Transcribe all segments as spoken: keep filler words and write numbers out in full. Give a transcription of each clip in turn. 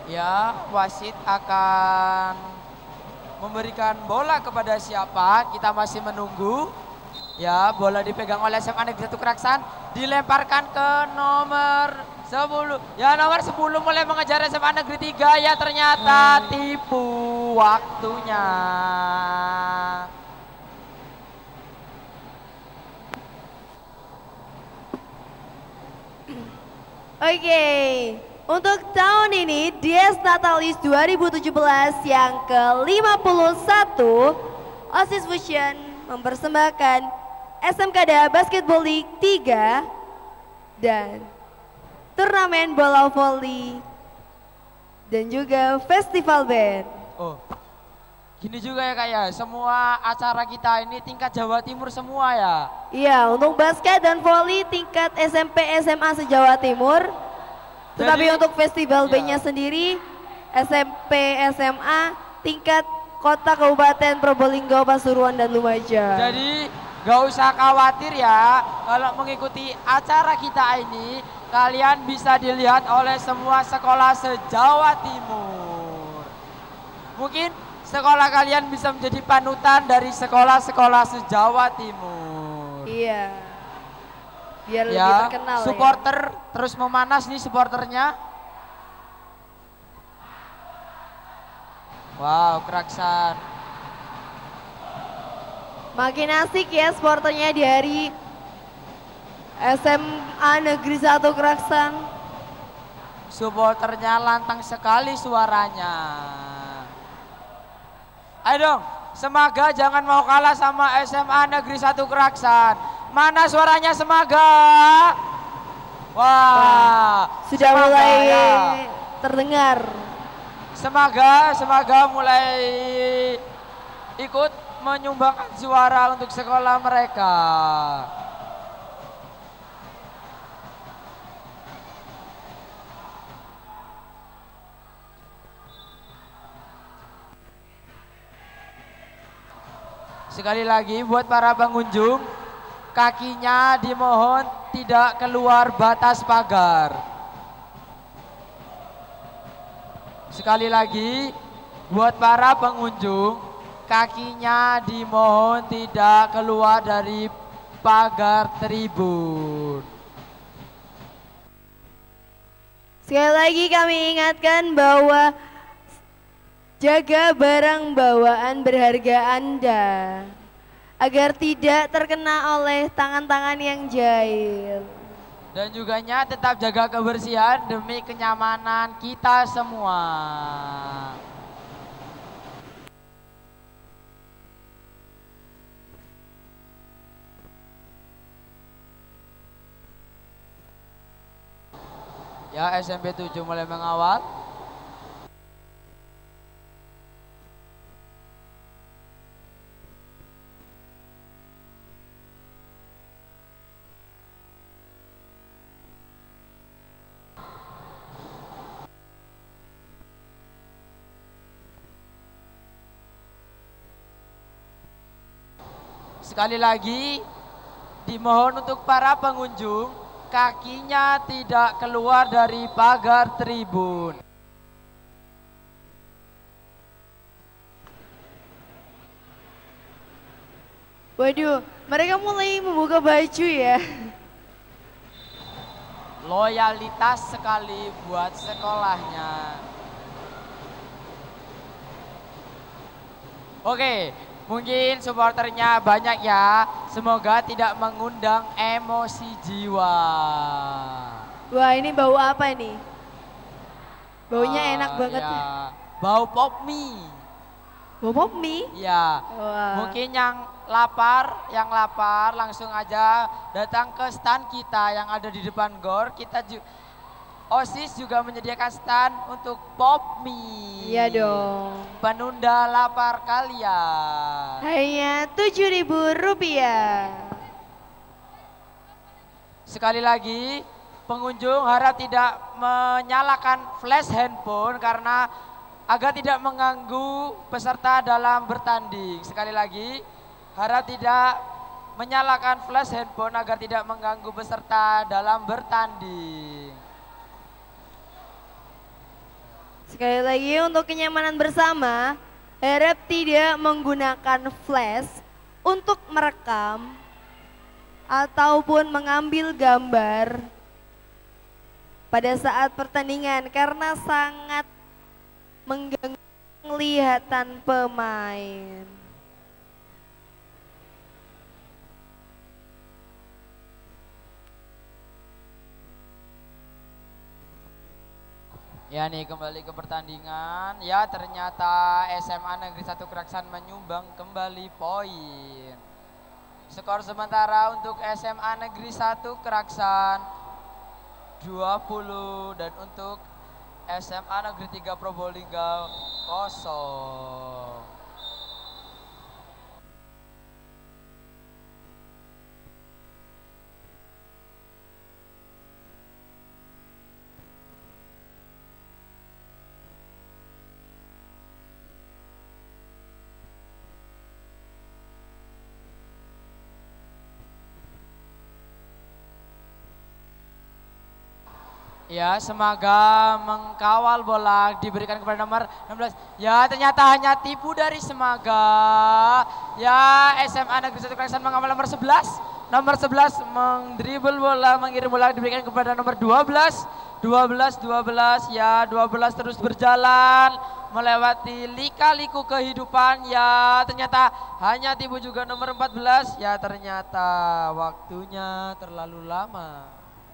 Ya, wasit akan memberikan bola kepada siapa? Kita masih menunggu. Ya, bola dipegang oleh S M A Negeri satu Keraksan, dilemparkan ke nomor sepuluh. Ya, nomor sepuluh mulai mengejar S M A Negeri tiga. Ya, ternyata tipu waktunya. Oke, untuk tahun ini Dies Natalis dua ribu tujuh belas yang ke lima puluh satu, OSIS Fusion mempersembahkan S M K D A Basketball League tiga dan turnamen bola voli dan juga festival band. Oh, gini juga ya Kak ya, semua acara kita ini tingkat Jawa Timur semua ya. Iya, untuk basket dan voli tingkat S M P S M A se-Jawa Timur. Tetapi Jadi, untuk festival ya. bandnya sendiri S M P S M A tingkat kota, kabupaten, Probolinggo, Pasuruan dan Lumajang. Jadi gak usah khawatir ya, kalau mengikuti acara kita ini kalian bisa dilihat oleh semua sekolah se-Jawa Timur. Mungkin sekolah kalian bisa menjadi panutan dari sekolah-sekolah se-Jawa Timur. Iya. Biar Ya, lebih terkenal supporter ya. terus memanas nih supporternya. Wow, Keraksan. Makin asik ya supporternya di hari S M A Negeri satu Keraksan. Supporternya lantang sekali suaranya. Ayo dong, Semaga jangan mau kalah sama S M A Negeri satu Keraksan. Mana suaranya Semaga? Wah, sudah Semaga, mulai ya. terdengar. Semaga, Semaga mulai ikut menyumbangkan suara untuk sekolah mereka. Sekali lagi buat para pengunjung, kakinya dimohon tidak keluar batas pagar. Sekali lagi buat para pengunjung, kakinya dimohon tidak keluar dari pagar tribun. Sekali lagi kami ingatkan bahwa jaga barang bawaan berharga Anda agar tidak terkena oleh tangan-tangan yang jahil. Dan juga tetap jaga kebersihan demi kenyamanan kita semua. Ya, S M P tujuh mulai mengawal. Sekali lagi, dimohon untuk para pengunjung, kakinya tidak keluar dari pagar tribun. Waduh, mereka mulai membuka baju ya. Loyalitas sekali buat sekolahnya. Oke, mungkin supporternya banyak ya. Semoga tidak mengundang emosi jiwa. Wah, ini bau apa nih? Baunya Ah, enak banget. Ya. Bau pop mie. Bau pop mie? Ya. Wah. Mungkin yang lapar, yang lapar langsung aja datang ke stand kita yang ada di depan gor. Kita juga OSIS juga menyediakan stand untuk pop mie. Iya dong. Penunda lapar kalian. Hanya tujuh ribu rupiah. Sekali lagi, pengunjung harap tidak menyalakan flash handphone karena agar tidak mengganggu peserta dalam bertanding. Sekali lagi, harap tidak menyalakan flash handphone agar tidak mengganggu peserta dalam bertanding. Sekali lagi untuk kenyamanan bersama, harap tidak menggunakan flash untuk merekam ataupun mengambil gambar pada saat pertandingan karena sangat mengganggu penglihatan pemain. Ya nih kembali ke pertandingan. Ya ternyata S M A Negeri satu Keraksan menyumbang kembali poin. Skor sementara untuk S M A Negeri satu Keraksan dua puluh dan untuk S M A Negeri tiga Probolinggo kosong. Ya, semoga mengkawal bola diberikan kepada nomor enam belas. Ya, ternyata hanya tipu dari Semaga. Ya, S M A Negeri satu Keraksan mengambil nomor sebelas. Nomor sebelas mendribble bola, mengirim bola diberikan kepada nomor dua belas. dua belas, dua belas, ya dua belas terus berjalan melewati lika-liku kehidupan. Ya, ternyata hanya tipu juga nomor empat belas. Ya, ternyata waktunya terlalu lama.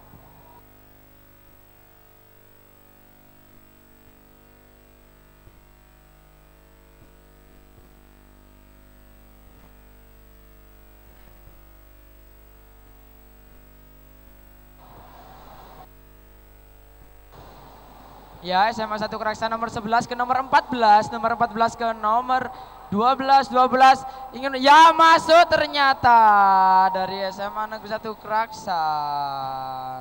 Ya, S M A satu Keraksan nomor sebelas ke nomor empat belas, nomor empat belas ke nomor dua belas, dua belas ingin ya masuk ternyata dari S M A Negeri satu Keraksan.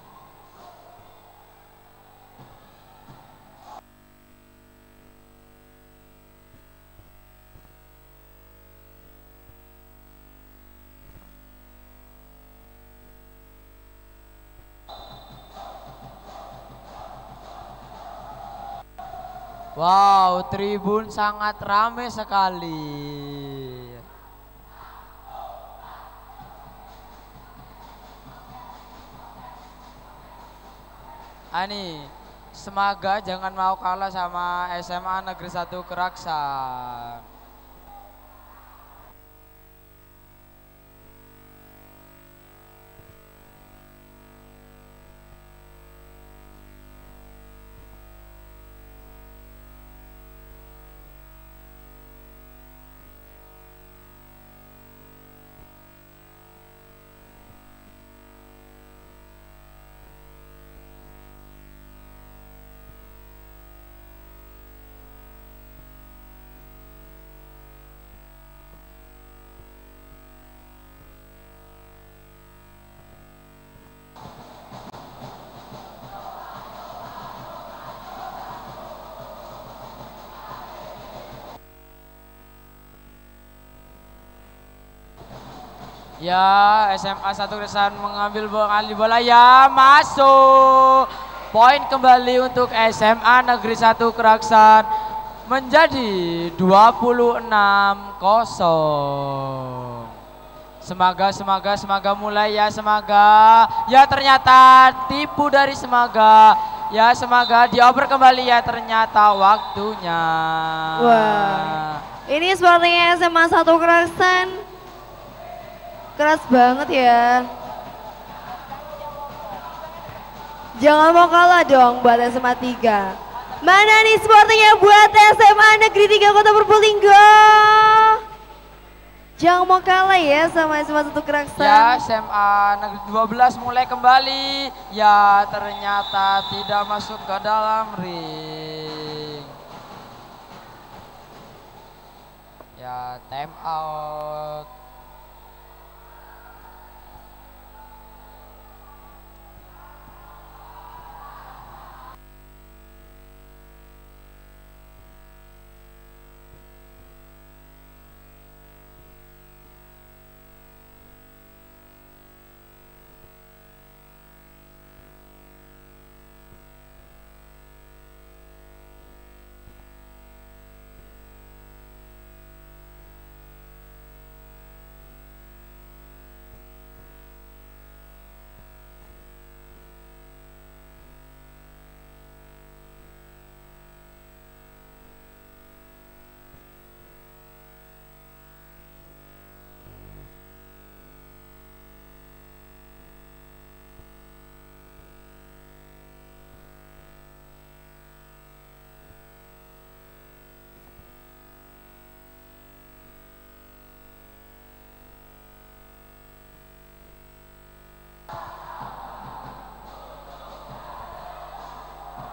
Wow, tribun sangat ramai sekali. Ani, Semaga jangan mau kalah sama S M A Negeri satu Keraksan. Ya, S M A satu Keraksan mengambil bola, bola ya masuk. Poin kembali untuk S M A Negeri satu Keraksan menjadi dua puluh enam kosong. Semaga, Semaga, Semaga mulai ya Semaga. Ya ternyata tipu dari Semaga. Ya Semaga dioper kembali ya ternyata waktunya. Wah, ini sepertinya S M A satu Keraksan keras banget ya. Jangan mau kalah dong buat S M A tiga. Mana nih sportingnya buat S M A Negeri tiga Kota Probolinggo? Jangan mau kalah ya sama S M A satu Keraksan. Ya, S M A Negeri dua belas mulai kembali. Ya, ternyata tidak masuk ke dalam ring. Ya, time out.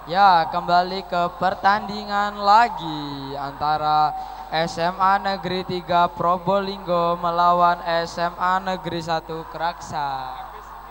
Ya, kembali ke pertandingan lagi antara S M A Negeri tiga Probolinggo melawan S M A Negeri satu Keraksan.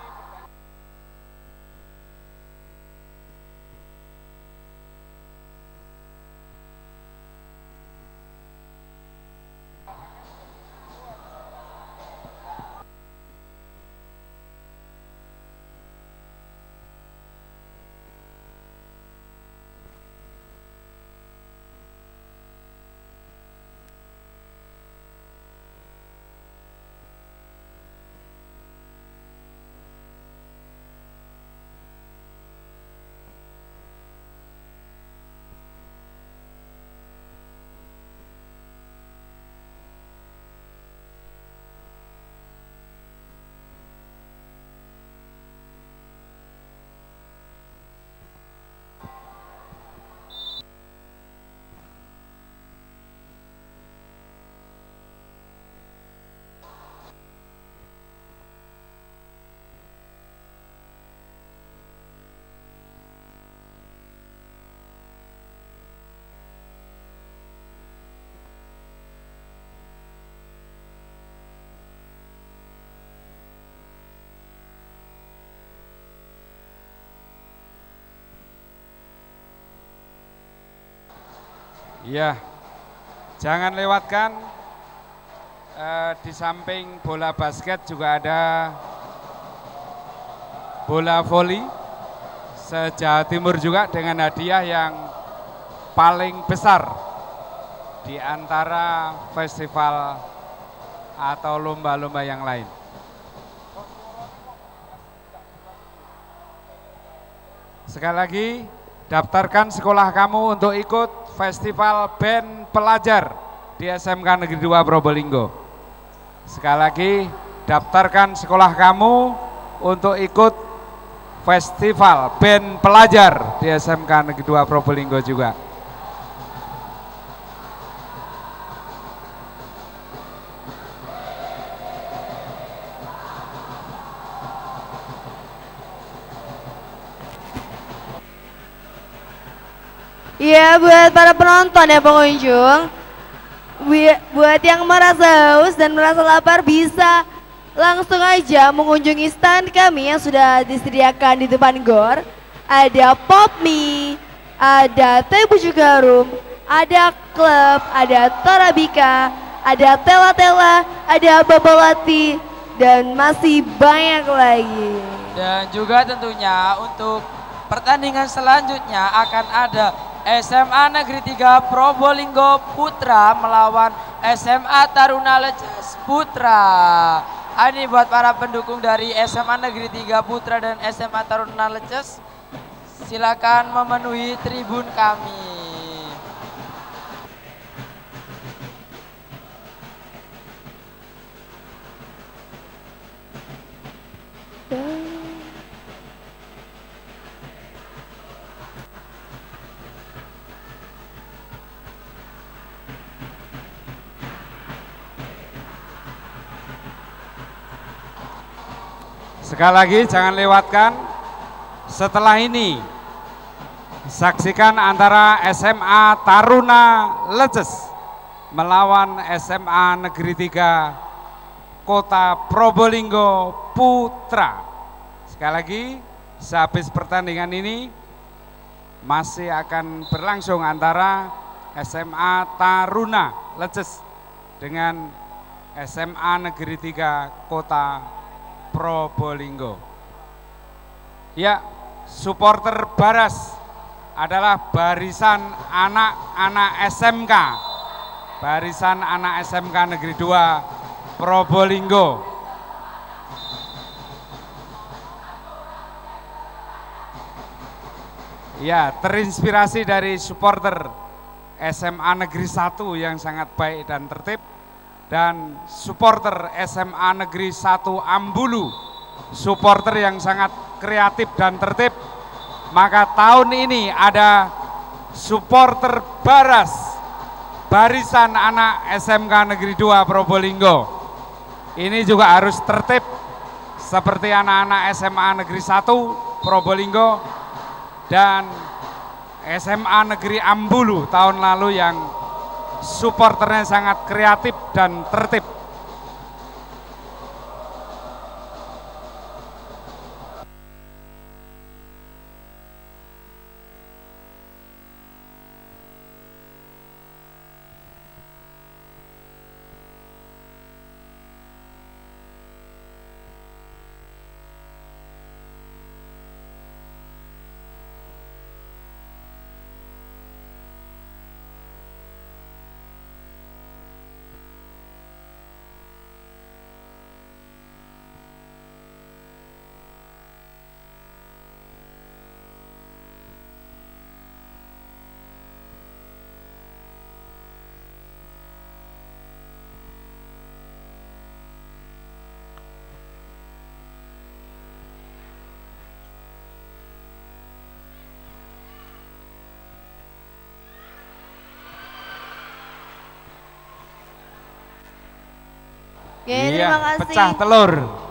Iya, jangan lewatkan eh, di samping bola basket juga ada bola voli se-Jawa Timur juga dengan hadiah yang paling besar di antara festival atau lomba-lomba yang lain. Sekali lagi, daftarkan sekolah kamu untuk ikut Festival Band Pelajar di S M K Negeri dua Probolinggo. Sekali lagi, daftarkan sekolah kamu untuk ikut Festival Band Pelajar di S M K Negeri dua Probolinggo juga. Iya, buat para penonton ya pengunjung, buat yang merasa haus dan merasa lapar bisa langsung aja mengunjungi stand kami yang sudah disediakan di depan gor. Ada pop mie, ada teh buju garum, ada klub, ada torabika, ada tela-tela, ada babalati, dan masih banyak lagi. Dan juga tentunya untuk pertandingan selanjutnya akan ada S M A Negeri tiga Probolinggo Putra melawan S M A Taruna Leces Putra. Ini buat para pendukung dari S M A Negeri tiga Putra dan S M A Taruna Leces, silakan memenuhi tribun kami. Sekali lagi jangan lewatkan, setelah ini saksikan antara S M A Taruna Leces melawan S M A Negeri tiga Kota Probolinggo Putra. Sekali lagi, sehabis pertandingan ini masih akan berlangsung antara S M A Taruna Leces dengan S M A Negeri tiga Kota Probolinggo. Ya, supporter Baras adalah barisan anak-anak S M K, barisan anak S M K Negeri dua Probolinggo. Ya, terinspirasi dari supporter S M A Negeri satu yang sangat baik dan tertib, dan supporter S M A Negeri satu Ambulu, supporter yang sangat kreatif dan tertib. Maka tahun ini ada supporter Baras, barisan anak S M K Negeri dua Probolinggo. Ini juga harus tertib seperti anak-anak S M A Negeri satu Probolinggo, dan S M A Negeri Ambulu tahun lalu yang supporternya sangat kreatif dan tertib. Oke, Iya, terima kasih. pecah telur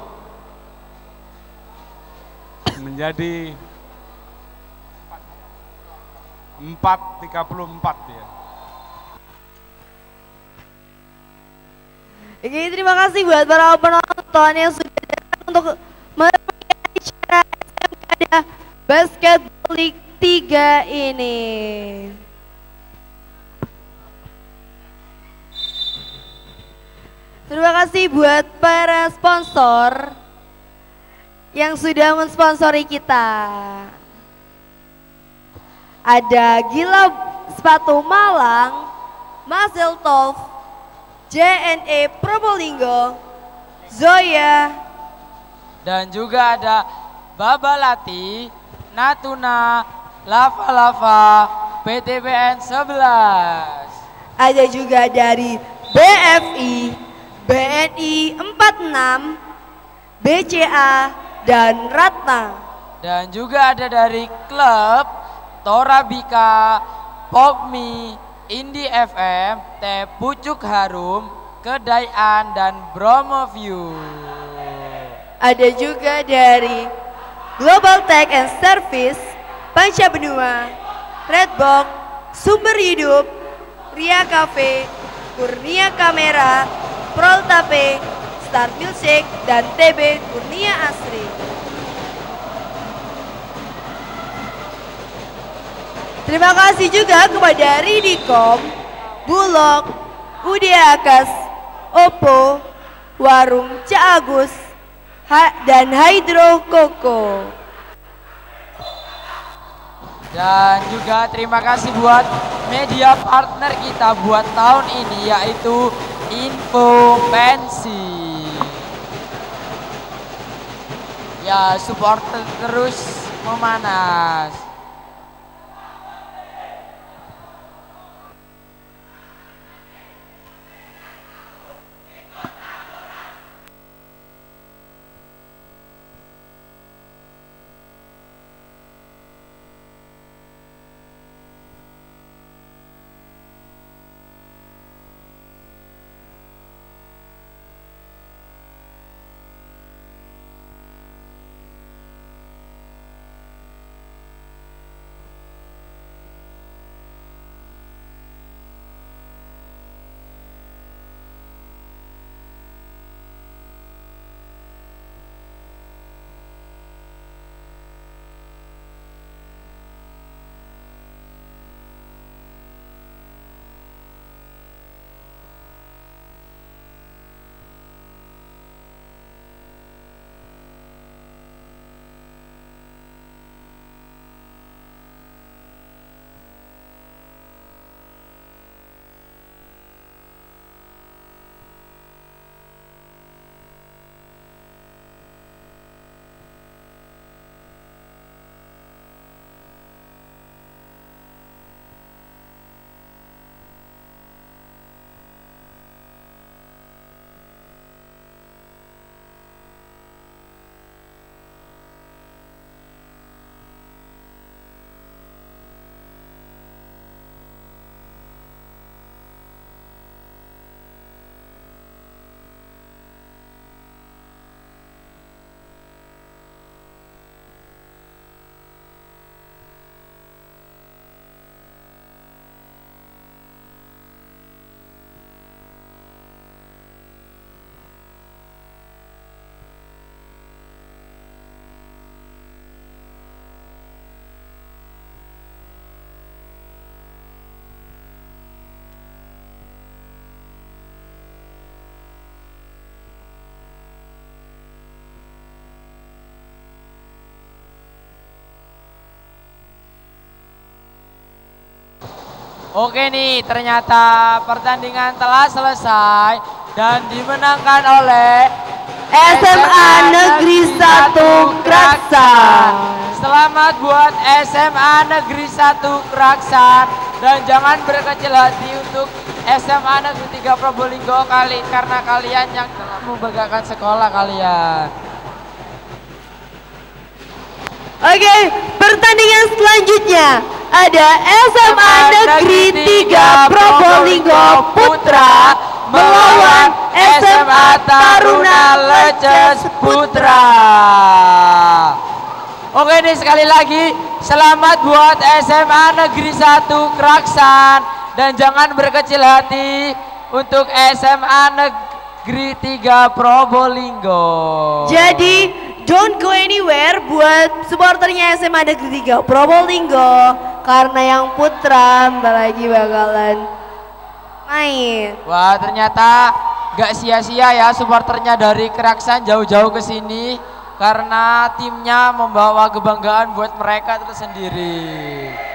menjadi empat tiga puluh empat ya. Oke, terima kasih buat para penonton yang sudah datang untuk melihat acara S M K Basketball League tiga ini. Terima kasih buat para sponsor yang sudah mensponsori kita. Ada Gila Sepatu Malang, Mazel Tov, J N E Probolinggo, Zoya, Dan juga ada Babalati, Natuna, Lava Lava, P T B N sebelas. ada juga dari B F I, B N I empat puluh enam, B C A, dan Ratna. Dan juga ada dari klub Torabika, Pogmi, Indi F M, Teh Pucuk Harum, Kedaian, dan Bromoview. Ada juga dari Global Tech and Service, Panca Benua, Redbox, Sumber Hidup, Ria Cafe, Kurnia Kamera, Proltape, Star Milkshake, dan T B Kurnia Asri. Terima kasih juga kepada Ridicom, Bulog, U D Akas, Oppo, Warung Caagus, Ha- dan Hydro Koko. Dan juga terima kasih buat media partner kita buat tahun ini, yaitu Info Pensi. Ya, supporter terus memanas. Oke nih, ternyata pertandingan telah selesai dan dimenangkan oleh S M A Negeri satu Kraksan. Selamat buat S M A Negeri satu Kraksan dan jangan berkecil hati untuk S M A Negeri tiga Probolinggo kali karena kalian yang telah membanggakan sekolah kalian. Oke, pertandingan selanjutnya ada S M A Negeri tiga Probolinggo Putra melawan S M A Taruna Leces Putra. Oke nih sekali lagi selamat buat S M A Negeri satu Kraksan dan jangan berkecil hati untuk S M A Negeri tiga Probolinggo. Jadi don't go anywhere buat supporternya S M A Negeri tiga Probolinggo karena yang putra bentar lagi bakalan main. Wah ternyata gak sia-sia ya supporternya dari Kraksan jauh-jauh ke sini karena timnya membawa kebanggaan buat mereka tersendiri.